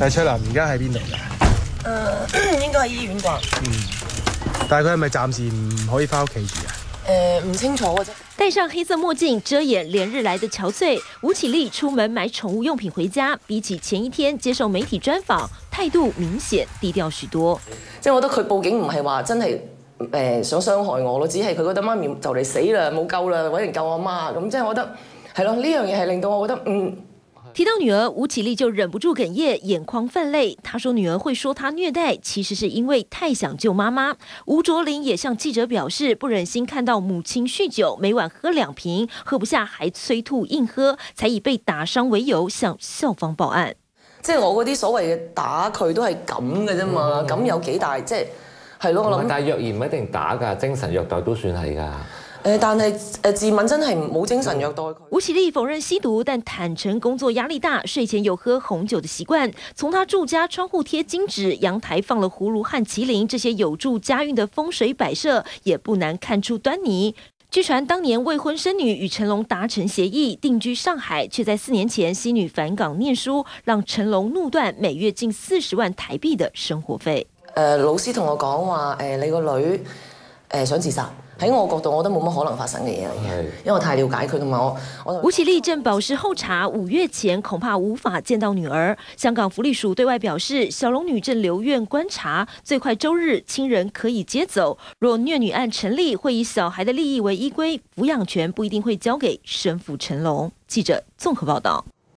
但係卓林而家喺邊度㗎？ 應該喺醫院啩。 但係佢係咪暫時唔可以翻屋企住啊？ 唔清楚嘅啫。 戴上黑色墨镜遮掩连日来的憔悴，吴启丽出門買寵物用品回家，比起前一天接受媒體專訪，態度明顯低調許多。 即係我覺得佢報警唔係話真係想傷害我咯，只係佢覺得媽咪就嚟死啦，冇救啦，揾人救我媽咁，即係我覺得係咯，呢樣嘢係令到我覺得提到女兒，吳啟麗就忍不住哽咽，眼眶泛淚。她說女兒會說她虐待，其實是因為太想救媽媽。吳卓林也向記者表示，不忍心看到母親酗酒，每晚喝2瓶，喝不下還催吐硬喝，才以被打傷為由向校方報案。 即係我嗰啲所謂嘅打佢都係咁嘅啫嘛，咁有幾大即係咯，我諗。 但係虐兒唔一定打㗎，精神虐待都算係㗎。 但係自問真係冇精神虐待佢。 吳啟麗否認吸毒，但坦承工作壓力大，睡前有喝紅酒的習慣。從他住家窗戶貼金紙、陽台放了葫蘆和麒麟這些有助家運的風水擺設，也不難看出端倪。據傳當年未婚生女與成龍達成協議，定居上海，卻在4年前西女返港念書，讓成龍怒斷每月近40萬台幣的生活費。 老師同我講話，你個女想自殺。喺我角度，我覺得冇乜可能發生嘅嘢嚟嘅，因為我太了解佢同埋我。 吳啟麗正保釋候查，5月前恐怕無法見到女兒。香港福利署對外表示，小龍女正留院觀察，最快週日親人可以接走。若虐女案成立，會以小孩的利益為依歸，撫養權不一定會交給生父成龍。記者綜合報道。